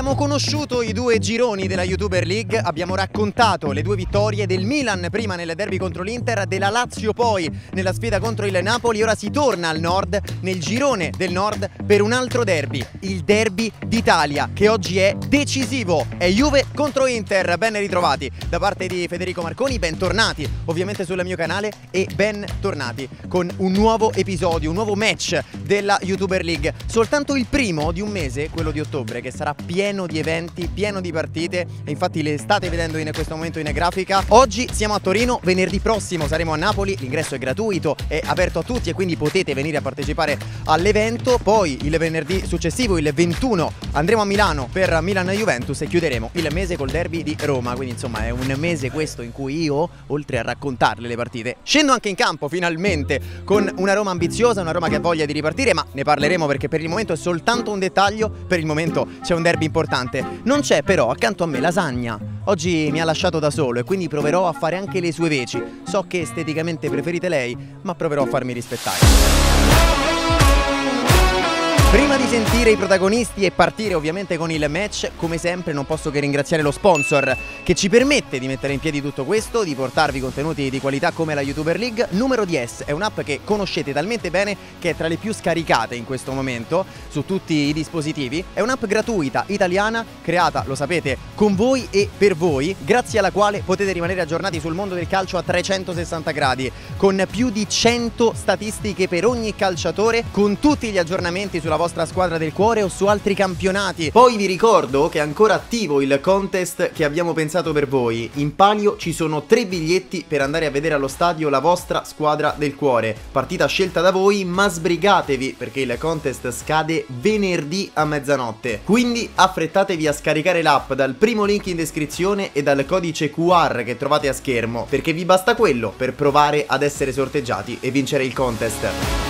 Abbiamo conosciuto i due gironi della YouTuber League, abbiamo raccontato le due vittorie del Milan prima nel derby contro l'Inter, della Lazio poi nella sfida contro il Napoli. Ora si torna al nord, nel girone del nord, per un altro derby, il derby d'Italia, che oggi è decisivo, è Juve contro Inter. Ben ritrovati da parte di Federico Marconi, bentornati ovviamente sul mio canale e bentornati con un nuovo episodio, un nuovo match della YouTuber League. Soltanto il primo di un mese, quello di ottobre, che sarà pieno di eventi, pieno di partite, e infatti le state vedendo in questo momento in grafica. Oggi siamo a Torino, venerdì prossimo saremo a Napoli, l'ingresso è gratuito, è aperto a tutti e quindi potete venire a partecipare all'evento. Poi il venerdì successivo, il 21, andremo a Milano per Milan-Juventus e chiuderemo il mese col derby di Roma. Quindi insomma è un mese questo in cui io, oltre a raccontarle le partite, scendo anche in campo finalmente con una Roma ambiziosa, una Roma che ha voglia di ripartire, ma ne parleremo perché per il momento è soltanto un dettaglio. Per il momento c'è un derby importante. Non c'è però accanto a me Lasagna. Oggi mi ha lasciato da solo e quindi proverò a fare anche le sue veci. So che esteticamente preferite lei, ma proverò a farmi rispettare. Prima di sentire i protagonisti e partire ovviamente con il match, come sempre non posso che ringraziare lo sponsor che ci permette di mettere in piedi tutto questo, di portarvi contenuti di qualità come la YouTuber League. Numero 10 è un'app che conoscete talmente bene che è tra le più scaricate in questo momento su tutti i dispositivi. È un'app gratuita italiana creata, lo sapete, con voi e per voi, grazie alla quale potete rimanere aggiornati sul mondo del calcio a 360 gradi, con più di 100 statistiche per ogni calciatore, con tutti gli aggiornamenti sulla vostra squadra del cuore o su altri campionati. Poi vi ricordo che è ancora attivo il contest che abbiamo pensato per voi. In palio ci sono 3 biglietti per andare a vedere allo stadio la vostra squadra del cuore, partita scelta da voi, ma sbrigatevi perché il contest scade venerdì a mezzanotte. Quindi affrettatevi a scaricare l'app dal primo link in descrizione e dal codice QR che trovate a schermo, perché vi basta quello per provare ad essere sorteggiati e vincere il contest.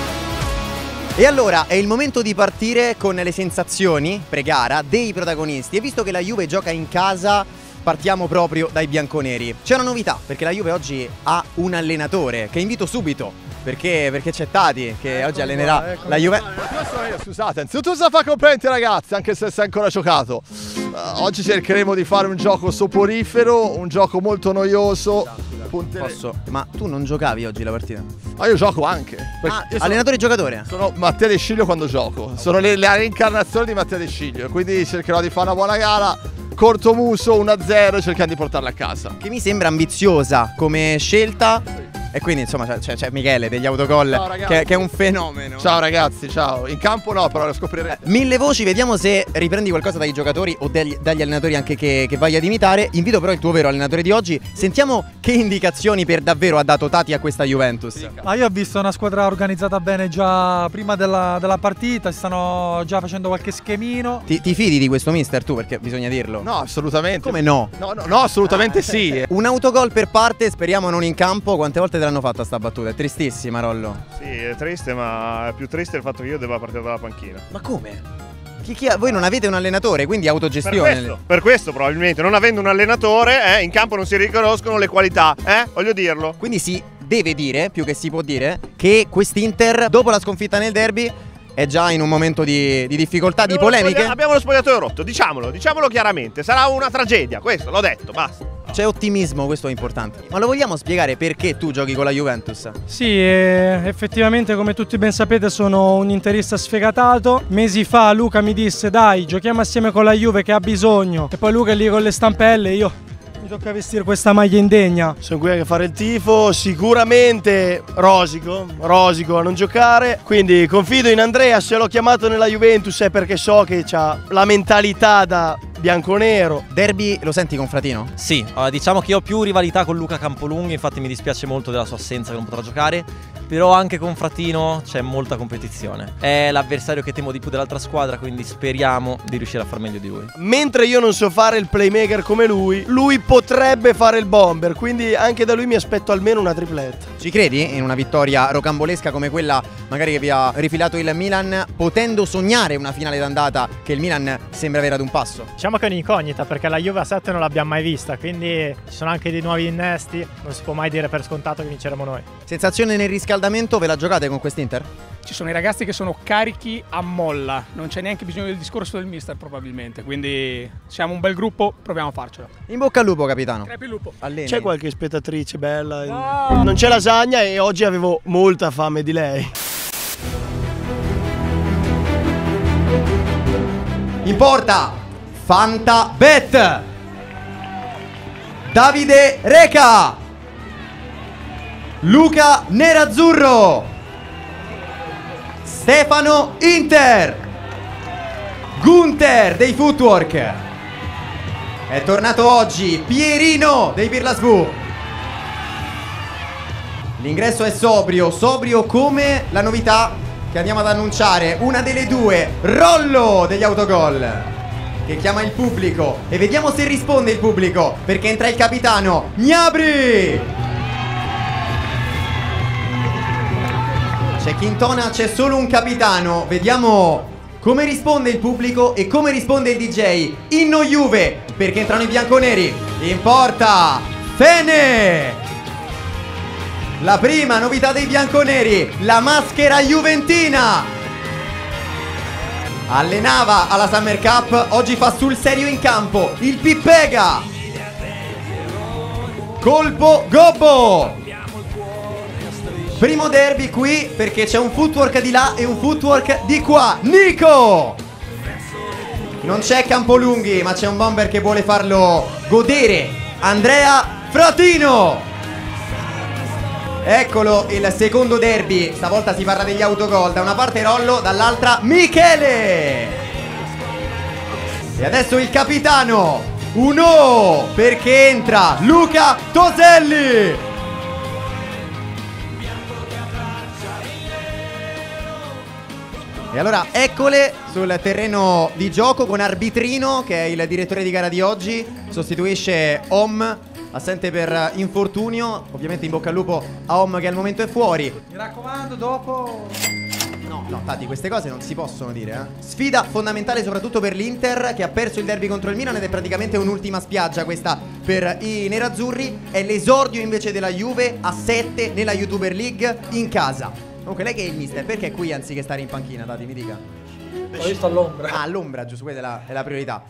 E allora è il momento di partire con le sensazioni pre-gara dei protagonisti, e visto che la Juve gioca in casa partiamo proprio dai bianconeri. C'è una novità, perché la Juve oggi ha un allenatore che invito subito, perché c'è Tati che oggi allenerà la Juve. Scusate, anzitutto cosa fa complimenti ragazzi, anche se sei ancora giocato. Oggi cercheremo di fare un gioco soporifero, un gioco molto noioso. Posso? Ma tu non giocavi oggi la partita? Ma io gioco anche. Allenatore e giocatore? Sono Mattia De Sciglio quando gioco. Sono la reincarnazione di Mattia De Sciglio. Quindi cercherò di fare una buona gara. Cortomuso 1-0 e cerchiamo di portarla a casa. Che mi sembra ambiziosa come scelta. E quindi insomma c'è Michele degli autogol che è un fenomeno. Ciao ragazzi, ciao. In campo no, però lo scoprirete. Mille voci, vediamo se riprendi qualcosa dai giocatori o dagli allenatori anche che vai ad imitare. Invito però il tuo vero allenatore di oggi. Sentiamo che indicazioni per davvero ha dato Tati a questa Juventus. Ma io ho visto una squadra organizzata bene già prima della partita, si stanno già facendo qualche schemino. Ti fidi di questo mister tu? Perché bisogna dirlo. No, assolutamente. Come no? No, assolutamente sì. Un autogol per parte, speriamo non in campo. Quante volte te l'hanno fatta sta battuta? È tristissima, Rollo. Sì, è triste, ma è più triste il fatto che io debba partire dalla panchina. Ma come? Voi non avete un allenatore, quindi autogestione. Per questo probabilmente, non avendo un allenatore, in campo non si riconoscono le qualità, voglio dirlo. Quindi si deve dire, più che si può dire, che quest'Inter, dopo la sconfitta nel derby, è già in un momento di difficoltà, di polemiche. Abbiamo lo spogliatoio rotto, diciamolo chiaramente. Sarà una tragedia, questo l'ho detto, basta. C'è ottimismo, questo è importante. Ma lo vogliamo spiegare perché tu giochi con la Juventus? Sì, effettivamente come tutti ben sapete sono un interista sfegatato. Mesi fa Luca mi disse dai giochiamo assieme con la Juve che ha bisogno. E poi Luca è lì con le stampelle e io mi tocca vestire questa maglia indegna. Sono qui a fare il tifo, sicuramente rosico a non giocare. Quindi confido in Andrea, se l'ho chiamato nella Juventus è perché so che ha la mentalità da bianconero. Derby lo senti con Fratino? Sì, diciamo che io ho più rivalità con Luca Campolunghi, infatti mi dispiace molto della sua assenza che non potrà giocare. Però anche con Fratino c'è molta competizione. È l'avversario che temo di più dell'altra squadra, quindi speriamo di riuscire a far meglio di lui. Mentre io non so fare il playmaker come lui potrebbe fare il bomber, quindi anche da lui mi aspetto almeno una tripletta. Ci credi in una vittoria rocambolesca come quella magari che vi ha rifilato il Milan, potendo sognare una finale d'andata che il Milan sembra avere ad un passo? Diciamo che è un'incognita perché la Juve a 7 non l'abbiamo mai vista, quindi ci sono anche dei nuovi innesti, non si può mai dire per scontato che vinceremo noi. Sensazione nel riscaldamento riscaldamento ve la giocate con quest'Inter? Ci sono i ragazzi che sono carichi a molla, non c'è neanche bisogno del discorso del mister probabilmente, quindi siamo un bel gruppo, proviamo a farcela. In bocca al lupo, capitano. Crepi il lupo. Alleni. C'è qualche spettatrice bella? No. Non c'è lasagna e oggi avevo molta fame di lei. In porta Fanta Bet, Davide Reca, Luca Nerazzurro, Stefano Inter, Gunther dei Footwork. È tornato oggi Pierino dei Pirlasvu. L'ingresso è sobrio come la novità che andiamo ad annunciare, una delle due, Rollo degli Autogol, che chiama il pubblico e vediamo se risponde il pubblico, perché entra il capitano Gnabry. C'è chi intona, c'è solo un capitano, vediamo come risponde il pubblico e come risponde il DJ. Inno Juve, perché entrano i bianconeri. In porta Fene. La prima novità dei bianconeri, la maschera juventina. Allenava alla Summer Cup, oggi fa sul serio in campo il Pippega. Colpo Gobbo. Primo derby qui perché c'è un footwork di là e un footwork di qua. Nico. Non c'è Campolunghi, ma c'è un bomber che vuole farlo godere. Andrea Fratino. Eccolo il secondo derby, stavolta si parla degli autogol, da una parte Rollo, dall'altra Michele. E adesso il capitano, uno, perché entra Luca Toselli. E allora eccole sul terreno di gioco con Arbitrino, che è il direttore di gara di oggi, sostituisce Om, assente per infortunio. Ovviamente in bocca al lupo a Om che al momento è fuori. Mi raccomando, dopo... No, Tati, queste cose non si possono dire, eh. Sfida fondamentale soprattutto per l'Inter, che ha perso il derby contro il Milan ed è praticamente un'ultima spiaggia questa per i nerazzurri. È l'esordio invece della Juve a 7 nella YouTuber League in casa. Comunque lei che è il mister, perché è qui anziché stare in panchina, Tati, mi dica? Ho visto all'ombra. Ah, all'ombra, giusto, quella è la priorità.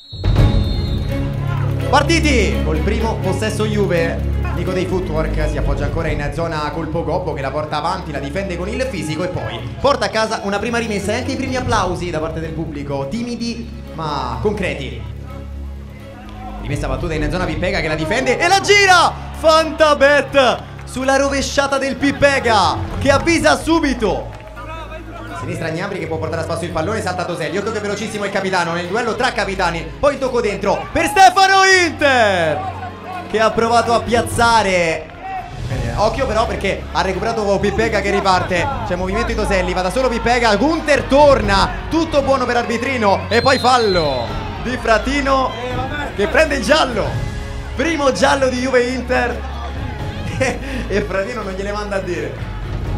Partiti col primo possesso Juve. Nico dei Footwork si appoggia ancora in zona colpo gobbo, che la porta avanti, la difende con il fisico e poi porta a casa una prima rimessa e anche i primi applausi da parte del pubblico, timidi ma concreti. Rimessa battuta in zona Pippega che la difende e la gira! Fantabet sulla rovesciata del Pippega che avvisa subito. Sinistra Gnabry che può portare a spasso il pallone, salta Toselli, occhio che velocissimo il capitano nel duello tra capitani, poi il tocco dentro per Stefano Inter che ha provato a piazzare. Occhio però perché ha recuperato Pippega che riparte, c'è movimento di Toselli, va da solo Pippega, Gunther torna, tutto buono per Arbitrino e poi fallo di Fratino che prende il giallo, primo giallo di Juve Inter e Fratino non gliele manda a dire.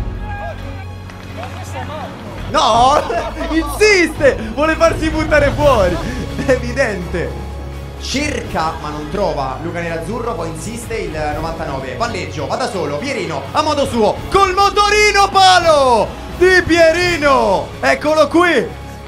No, insiste, vuole farsi buttare fuori, è evidente. Cerca ma non trova Luca Nerazzurro, poi insiste il 99. Palleggio, va da solo, Pierino a modo suo, col motorino palo di Pierino. Eccolo qui.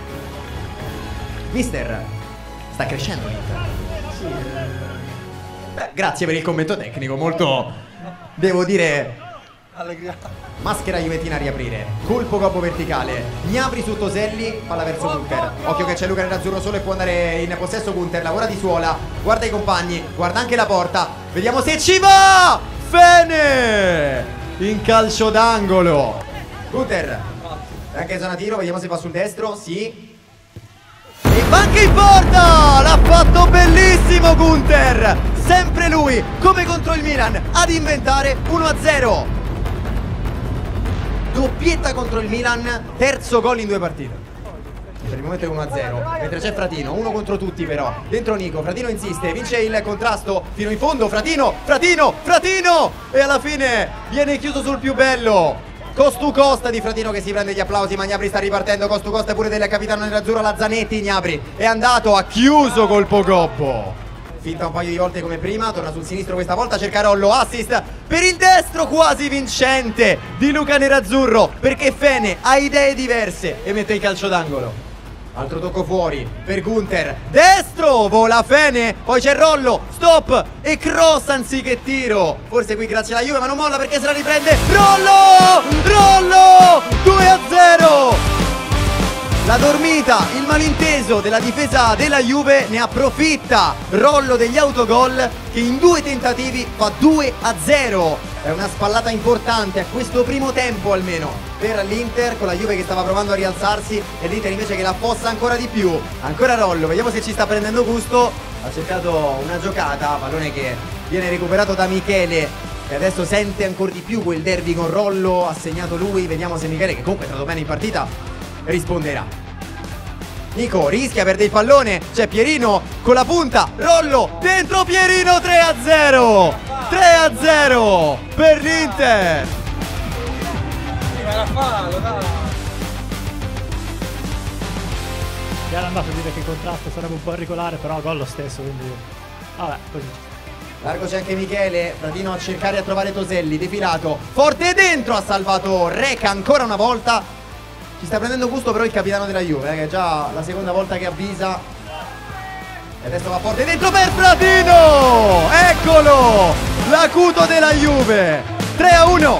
Mister, sta crescendo l'Inter. Beh, grazie per il commento tecnico, molto, devo dire, maschera juventina a riaprire, colpo gobbo verticale, Gnabry su Toselli, palla verso Gunther, occhio che c'è Luca Nerazzurro solo e può andare in possesso Gunther, lavora di suola, guarda i compagni, guarda anche la porta, vediamo se ci va. Fene in calcio d'angolo, Gunther anche in zona tiro, vediamo se va sul destro, sì, e va anche in porta, l'ha fatto bellissimo Gunther, sempre lui come contro il Milan ad inventare 1-0. Doppietta contro il Milan, terzo gol in 2 partite. Per il momento è 1-0, mentre c'è Fratino, uno contro tutti però. Dentro Nico, Fratino insiste, vince il contrasto fino in fondo, Fratino e alla fine viene chiuso sul più bello. Costu Costa di Fratino che si prende gli applausi, ma Gnabry sta ripartendo, Costu Costa pure del capitano nerazzurro, la Zanetti, Gnabry è andato, ha chiuso colpo gobbo. finta un paio di volte come prima, torna sul sinistro questa volta, cerca Rollo, assist per il destro quasi vincente di Luca Nerazzurro, perché Fene ha idee diverse e mette il calcio d'angolo. Altro tocco fuori per Gunther, destro, vola Fene, poi c'è Rollo, stop e cross anziché tiro. Forse qui grazie alla Juve, ma non molla perché se la riprende Rollo, 2-0. La dormita, il malinteso della difesa della Juve ne approfitta. Rollo degli autogol che in 2 tentativi fa 2-0. È una spallata importante a questo primo tempo almeno per l'Inter, con la Juve che stava provando a rialzarsi e l'Inter invece che la affossa ancora di più. Ancora Rollo, vediamo se ci sta prendendo gusto. Ha cercato una giocata, pallone che viene recuperato da Michele e adesso sente ancora di più quel derby con Rollo. Ha segnato lui, vediamo se Michele, che comunque è stato bene in partita, risponderà. Nico rischia, perde il pallone, c'è Pierino con la punta, Rollo dentro Pierino, 3-0 per l'Inter. Era andato a dire che il contrasto sarebbe un po' irregolare, però gol lo stesso, quindi vabbè, così. Largo c'è anche Michele, Fratino a cercare a trovare Toselli, defilato, forte dentro, ha salvato Reca ancora una volta. Ci sta prendendo gusto però il capitano della Juve, che è già la seconda volta che avvisa. E adesso va forte dentro per Fratino! Eccolo! L'acuto della Juve! 3-1!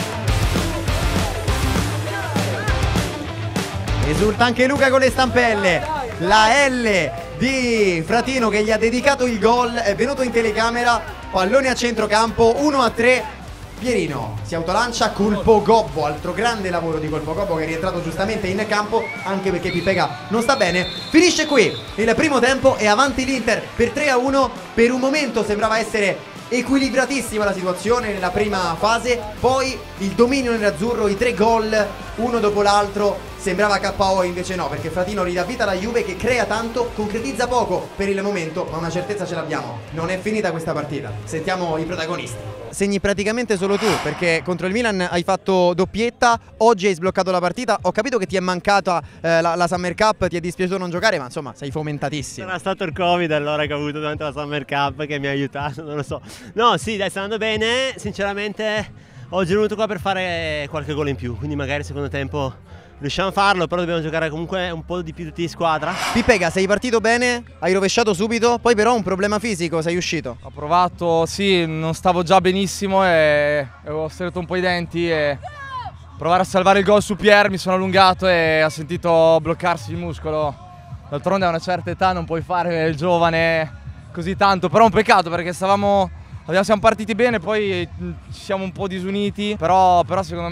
Esulta anche Luca con le stampelle. La L di Fratino che gli ha dedicato il gol è venuto in telecamera. Pallone a centrocampo, 1-3. Pierino si autolancia, Colpo Gobbo, altro grande lavoro di Colpo Gobbo che è rientrato giustamente in campo, anche perché Pipega non sta bene. Finisce qui il primo tempo e avanti l'Inter per 3-1. Per un momento sembrava essere equilibratissima la situazione nella prima fase, poi il dominio nerazzurro, i 3 gol uno dopo l'altro, sembrava KO, invece no, perché Fratino ridà vita alla Juve che crea tanto, concretizza poco per il momento, ma una certezza ce l'abbiamo, non è finita questa partita. Sentiamo i protagonisti. Segni praticamente solo tu, perché contro il Milan hai fatto doppietta, oggi hai sbloccato la partita. Ho capito che ti è mancata la Summer Cup, ti è dispiaciuto non giocare, ma insomma sei fomentatissimo. Era stato il Covid allora che ho avuto durante la Summer Cup che mi ha aiutato, non lo so. No, sì, dai, sta andando bene, sinceramente oggi è venuto qua per fare qualche gol in più, quindi magari secondo tempo riusciamo a farlo, però dobbiamo giocare comunque un po' di più tutti di squadra. Pipega, sei partito bene, hai rovesciato subito, poi però un problema fisico, sei uscito. Ho provato, sì, non stavo già benissimo e ho stretto un po' i denti e provare a salvare il gol su Pier, mi sono allungato e ha sentito bloccarsi il muscolo. D'altronde a una certa età non puoi fare il giovane così tanto, però è un peccato perché siamo partiti bene, poi ci siamo un po' disuniti, però secondo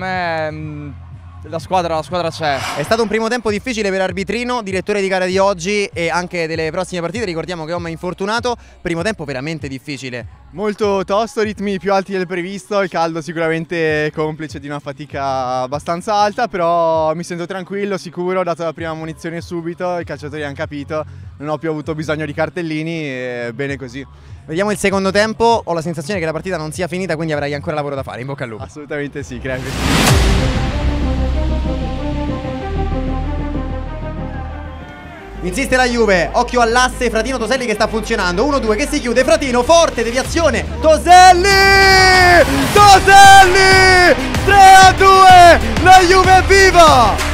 me la squadra c'è. È stato un primo tempo difficile per Arbitrino, direttore di gara di oggi e anche delle prossime partite. Ricordiamo che Om è infortunato. Primo tempo veramente difficile. Molto tosto, ritmi più alti del previsto, il caldo sicuramente complice di una fatica abbastanza alta, però mi sento tranquillo, sicuro, dato la prima munizione subito, i calciatori hanno capito, non ho più avuto bisogno di cartellini e bene così. Vediamo il secondo tempo, ho la sensazione che la partita non sia finita, quindi avrai ancora lavoro da fare, in bocca al lupo. Assolutamente sì, crepi. Insiste la Juve, occhio all'asse, Fratino Toselli che sta funzionando, 1-2 che si chiude, Fratino forte, deviazione, Toselli! 3-2, la Juve è viva!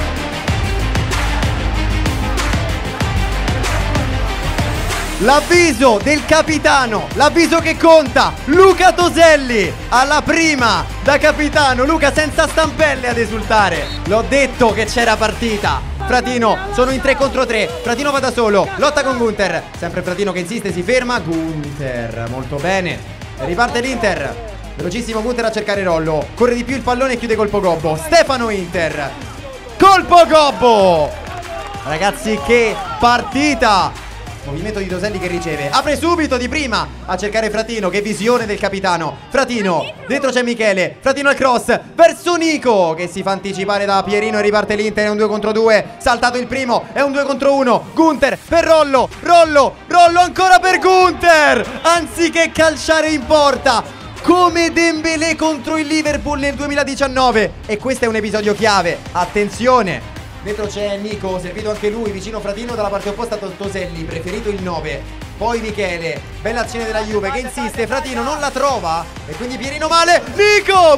L'avviso del capitano, l'avviso che conta, Luca Toselli alla prima da capitano, Luca senza stampelle ad esultare. L'ho detto che c'era partita. Fratino, sono in 3 contro 3, Fratino va da solo, lotta con Gunther, sempre Fratino che insiste, si ferma, Gunther, molto bene, riparte l'Inter, velocissimo Gunther a cercare Rollo, corre di più il pallone e chiude Colpo Gobbo, Stefano Inter, Colpo Gobbo, ragazzi che partita! Movimento di Toselli che riceve, apre subito di prima a cercare Fratino, che visione del capitano. Fratino, dentro c'è Michele, Fratino al cross verso Nico che si fa anticipare da Pierino e riparte l'Inter, è un 2 contro 2, saltato il primo, è un 2 contro 1, Gunther per Rollo ancora per Gunther, anziché calciare in porta come Dembélé contro il Liverpool nel 2019. E questo è un episodio chiave, attenzione, Dentro c'è Nico, servito anche lui, vicino Fratino, dalla parte opposta Toselli, preferito il 9. Poi Michele, bella azione della Juve che insiste, Fratino non la trova e quindi Pierino male. Nico,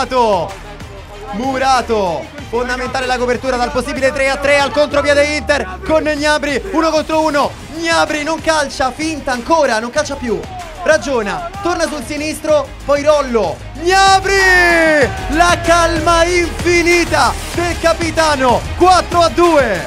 Murato, fondamentale la copertura dal possibile 3-3 al contropiede Inter con Gnabry, 1 contro 1. Gnabry non calcia, finta ancora, non calcia più. Ragiona, torna sul sinistro, poi Rollo. Gnabry! La calma infinita del capitano, 4-2.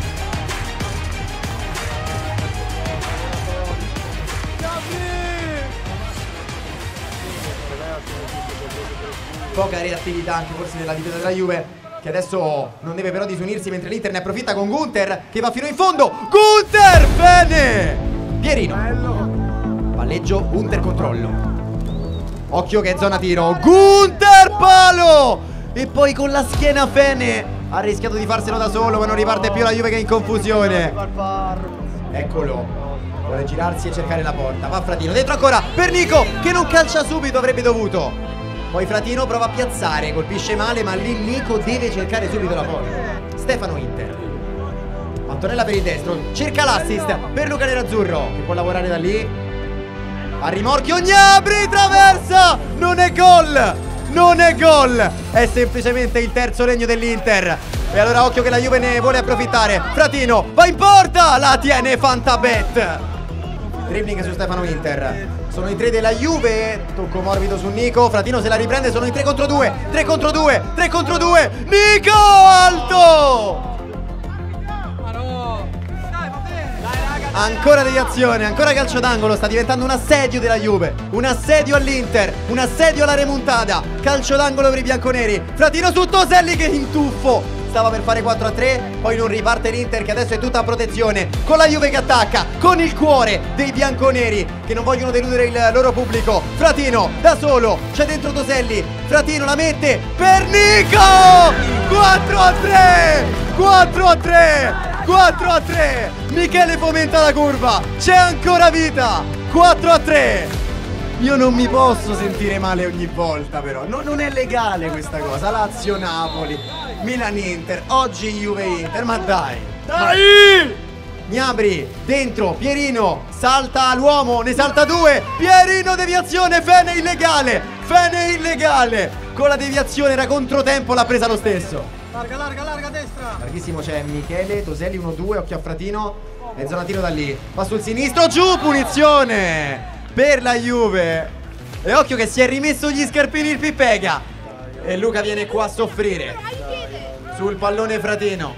Poca reattività anche forse nella difesa della Juve, che adesso non deve però disunirsi, mentre l'Inter ne approfitta con Gunther che va fino in fondo. Gunther, bene! Pierino, palleggio, Gunther controllo. Occhio che è zona tiro, Gunther palo! E poi con la schiena Fene ha rischiato di farselo da solo, ma non riparte più la Juve che è in confusione. Eccolo, vuole girarsi e cercare la porta. Va Fratino, dentro ancora per Nico che non calcia subito, avrebbe dovuto. Poi Fratino prova a piazzare, colpisce male, ma lì Nico deve cercare subito la porta. Stefano Inter, Antonella per il destro, cerca l'assist per Luca Nerazzurro che può lavorare da lì. A rimorchio Gnabry, traversa, non è gol, è semplicemente il terzo legno dell'Inter. E allora occhio che la Juve ne vuole approfittare. Fratino va in porta, la tiene Fantabet. Dribbling su Stefano Inter. Sono i 3 della Juve, tocco morbido su Nico, Fratino se la riprende, sono i 3 contro 2, 3 contro 2, 3 contro 2, Nico alto! Ancora deviazione, ancora calcio d'angolo, sta diventando un assedio della Juve, un assedio all'Inter, un assedio alla remontada, calcio d'angolo per i bianconeri, Fratino su Toselli che in tuffo. Stava per fare 4-3, poi non riparte l'Inter che adesso è tutta a protezione, con la Juve che attacca, con il cuore dei bianconeri che non vogliono deludere il loro pubblico. Fratino da solo, c'è dentro Toselli, Fratino la mette per Nico! 4-3! 4-3! Michele fomenta la curva, c'è ancora vita! 4-3! Io non mi posso sentire male ogni volta però, non è legale questa cosa. Lazio-Napoli, Milan-Inter, oggi Juve-Inter, ma dai! Gnabry, dentro, Pierino, salta l'uomo, ne salta 2, Pierino deviazione, Fene illegale, con la deviazione era controtempo, l'ha presa lo stesso. Larga, destra. Larghissimo c'è Michele, Toselli 1-2, occhio a Fratino, e zona tiro da lì, va sul sinistro, giù, punizione per la Juve. E occhio che si è rimesso gli scarpini il Pippega. E Luca viene qua a soffrire. Sul pallone Fratino.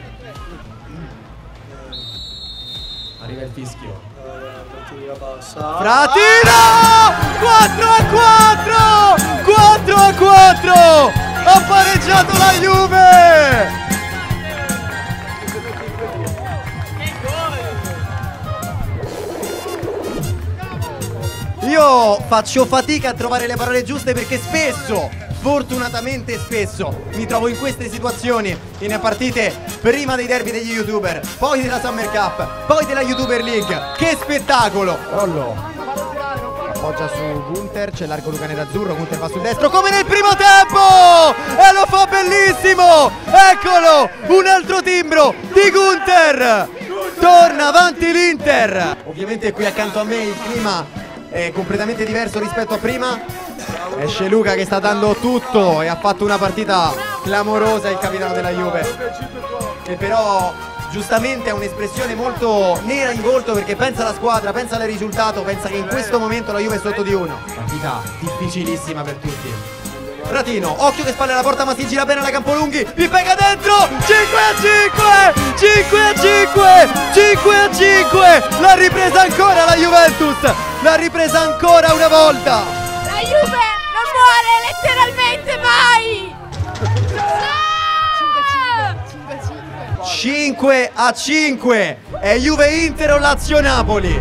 Arriva il fischio. Fratino! 4-4! Ha pareggiato la Juve! Io faccio fatica a trovare le parole giuste perché spesso, fortunatamente spesso, mi trovo in queste situazioni in partite prima dei derby degli youtuber, poi della Summer Cup, poi della YouTuber League. Che spettacolo! Rollo appoggia su Gunther, c'è l'arco Luca Nerazzurro, Gunther va sul destro come nel primo tempo e lo fa bellissimo! Eccolo! Un altro timbro di Gunther! Torna avanti l'Inter! Ovviamente qui accanto a me il clima è completamente diverso rispetto a prima. Esce Luca che sta dando tutto e ha fatto una partita clamorosa il capitano della Juve, che però giustamente ha un'espressione molto nera in volto perché pensa alla squadra, pensa al risultato, pensa che in questo momento la Juve è sotto di 1. Partita difficilissima per tutti. Fratino, occhio che spalle alla porta ma si gira bene alla Campolunghi, vi pega dentro, 5-5, l'ha ripresa ancora la Juventus, l'ha ripresa ancora una volta. La Juve non muore letteralmente mai. 5-5 è Juve-Inter o Lazio-Napoli.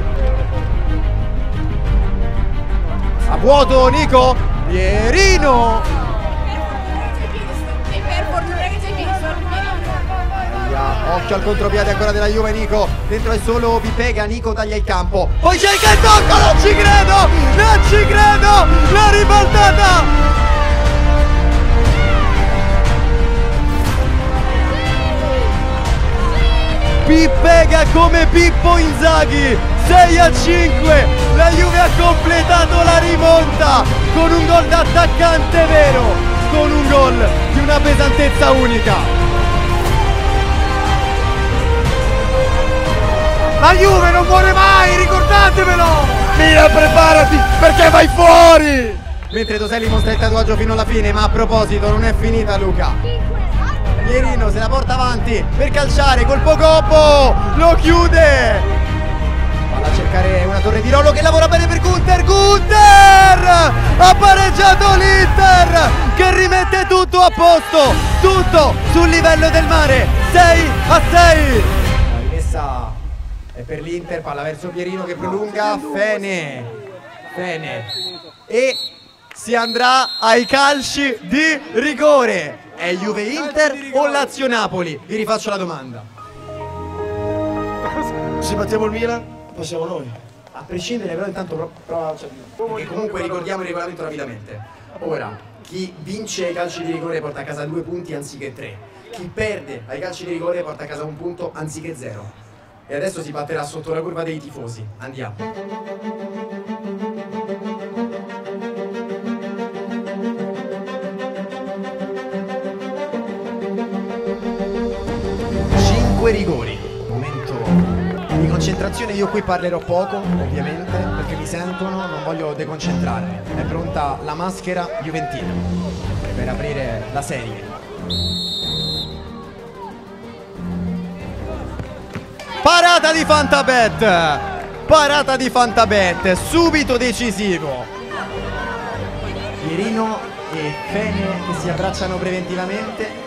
A vuoto Nico, Pierino. E per fortuna che c'è Occhio al contropiede ancora della Juve, Nico. Dentro è solo Pipega, Nico taglia il campo. Poi c'è il che tocco, non ci credo, la ribaltata. Pippega come Pippo Inzaghi, 6-5, la Juve ha completato la rimonta con un gol d'attaccante vero, con un gol di una pesantezza unica. La Juve non muore mai, ricordatevelo! Milan, preparati perché vai fuori! Mentre Toselli mostra il tatuaggio fino alla fine, ma a proposito non è finita Luca. Pierino se la porta avanti per calciare, colpo gobbo, lo chiude. Valla a cercare una torre di Rollo che lavora bene per Gunter. Gunter! Ha pareggiato l'Inter che rimette tutto a posto, tutto sul livello del mare, 6-6. La rimessa è per l'Inter, palla verso Pierino che prolunga, Fene e si andrà ai calci di rigore. È Juve Inter o Lazio Napoli? Vi rifaccio la domanda. Se battiamo il Milan, passiamo noi. A prescindere, però intanto prova. E comunque ricordiamo il regolamento rapidamente. Ora, chi vince ai calci di rigore porta a casa 2 punti anziché 3. Chi perde ai calci di rigore porta a casa 1 punto anziché 0. E adesso si batterà sotto la curva dei tifosi. Andiamo. 5 rigori, momento di concentrazione. Io qui parlerò poco ovviamente perché mi sentono, non voglio deconcentrarmi. È pronta la maschera juventina per aprire la serie. Parata di Fantabet, parata di Fantabet, subito decisivo. Pierino e Fene che si abbracciano preventivamente.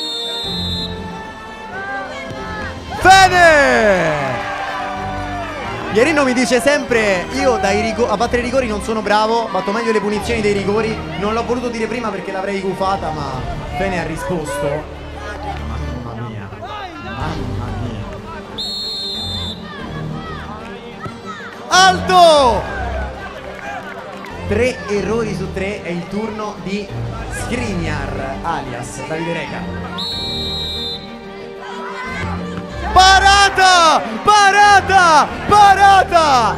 Fene! Pierino mi dice sempre: io a battere i rigori non sono bravo, batto meglio le punizioni dei rigori. Non l'ho voluto dire prima perché l'avrei gufata, ma Fene ha risposto. Mamma mia, mamma mia. Alto! 3 errori su 3, è il turno di Skriniar alias Davide Reca. Parata! Parata! Parata!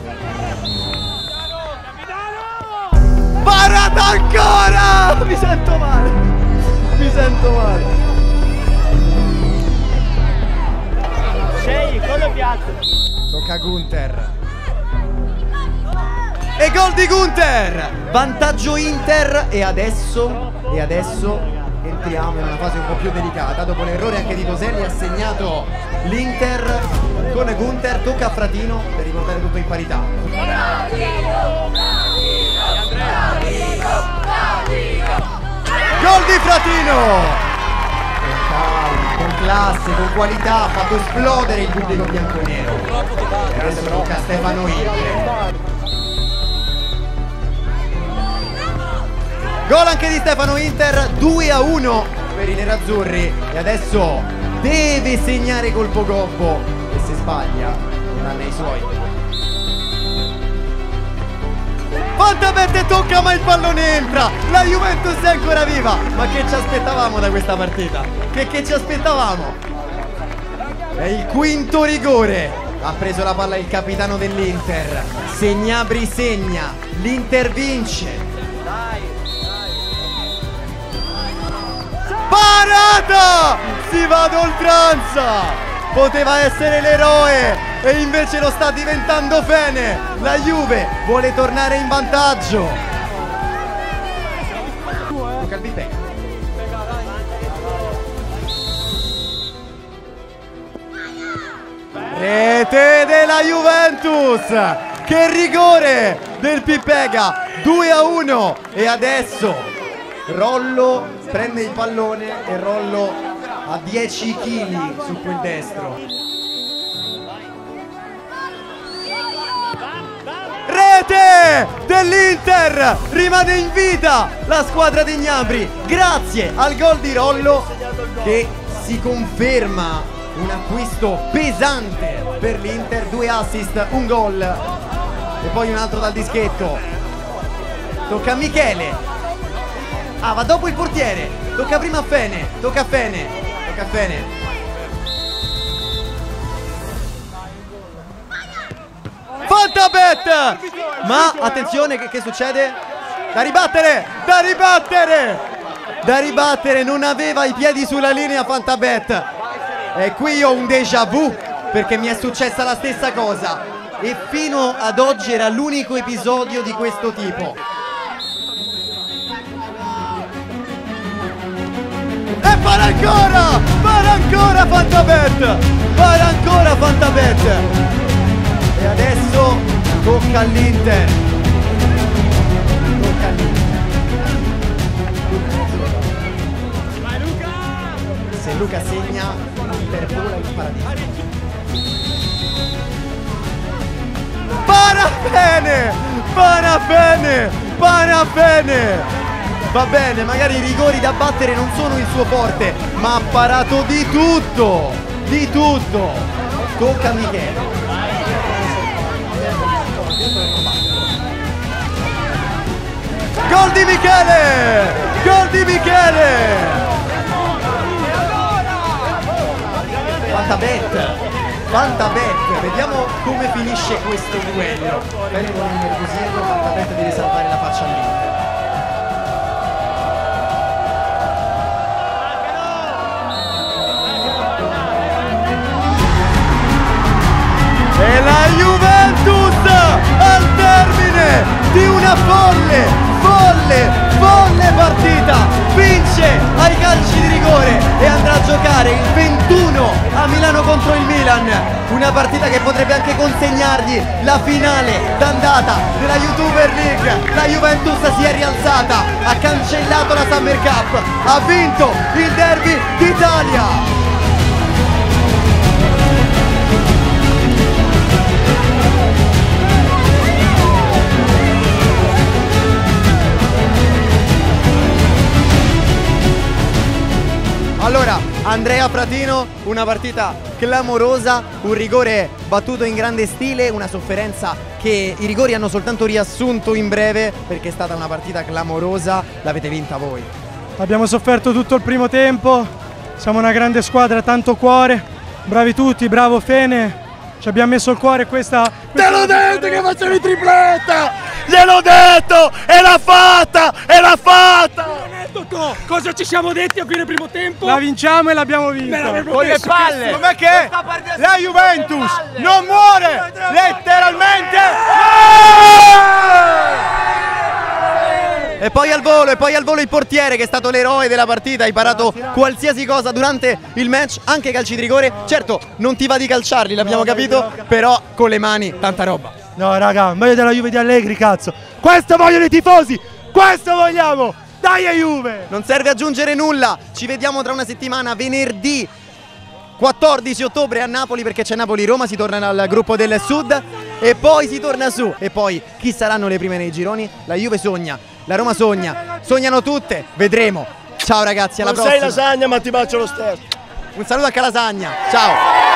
Parata ancora! Mi sento male! Mi sento male! Sei, cosa piace? Tocca a Gunter. E gol di Gunter! Vantaggio Inter e adesso entriamo in una fase un po' più delicata. Dopo l'errore anche di Toselli ha segnato l'Inter con Gunter. Tocca a Fratino per riportare tutto in parità. Gol di Fratino! Con calma, con classe, con qualità, ha fatto esplodere il pubblico bianconero. E adesso tocca a Stefano Inter. Gol anche di Stefano Inter, 2-1 per i nerazzurri. E adesso deve segnare colpo gobbo. E se sbaglia non ha nei suoi. Fantabet tocca ma il pallone entra. La Juventus è ancora viva. Ma che ci aspettavamo da questa partita? Che ci aspettavamo? È il quinto rigore. Ha preso la palla il capitano dell'Inter. Segnabri segna. L'Inter vince. Parata! Si va ad oltranza! Poteva essere l'eroe e invece lo sta diventando Fene. La Juve vuole tornare in vantaggio. Luca il Pippega. Rete della Juventus! Che rigore del Pippega! 2-1 e adesso Rollo prende il pallone e Rollo ha 10 kg su quel destro. Rete dell'Inter! Rimane in vita la squadra di Gnabry grazie al gol di Rollo che si conferma un acquisto pesante per l'Inter. 2 assist, un gol e poi un altro dal dischetto. Tocca a Michele. Ah, va dopo il portiere. Tocca prima a Fene. Tocca a Fene. Fantabet! Ma attenzione, che succede? Da ribattere! Da ribattere! Da ribattere, non aveva i piedi sulla linea Fantabet. E qui ho un déjà vu, perché mi è successa la stessa cosa. E fino ad oggi era l'unico episodio di questo tipo. E para ancora Fantabet, para ancora Fantabet. E adesso tocca all'Inter. Se Luca segna, l'Inter vola in paradiso. Para bene, para bene, para bene. Va bene, magari i rigori da battere non sono il suo forte, ma ha parato di tutto, di tutto. Tocca a Michele. Gol di Michele! Gol di Michele! Fantabet, vediamo come finisce questo duello. Bene con il nervosismo, Fantabet deve salvare la faccia all'Inter. E la Juventus al termine di una folle partita vince ai calci di rigore e andrà a giocare il 21 a Milano contro il Milan, una partita che potrebbe anche consegnargli la finale d'andata della YouTuber League. La Juventus si è rialzata, ha cancellato la Summer Cup, ha vinto il derby d'Italia. Allora, Andrea Fratino, una partita clamorosa, un rigore battuto in grande stile, una sofferenza che i rigori hanno soltanto riassunto in breve perché è stata una partita clamorosa, l'avete vinta voi. Abbiamo sofferto tutto il primo tempo, siamo una grande squadra, tanto cuore, bravi tutti, bravo Fene, ci abbiamo messo il cuore questa... Te l'ho detto che facevi tripletta! Gliel'ho detto! E l'ha fatta! E l'ha fatta! Cosa ci siamo detti a fine primo tempo? La vinciamo e l'abbiamo vinta. Con le palle! Com'è che la Juventus non muore letteralmente? E poi al volo il portiere che è stato l'eroe della partita, hai parato qualsiasi cosa durante il match, anche calci di rigore. Certo, non ti va di calciarli, l'abbiamo capito, però con le mani tanta roba. No raga, meglio della Juve di Allegri, cazzo. Questo vogliono i tifosi, questo vogliamo. Dai a Juve! Non serve aggiungere nulla, ci vediamo tra una settimana, venerdì 14 ottobre a Napoli, perché c'è Napoli-Roma, si torna al gruppo del Sud e poi si torna su. E poi chi saranno le prime nei gironi? La Juve sogna, la Roma sogna, sognano tutte, vedremo. Ciao ragazzi, alla prossima. Non sei lasagna ma ti bacio lo stesso. Un saluto a Calasagna, ciao.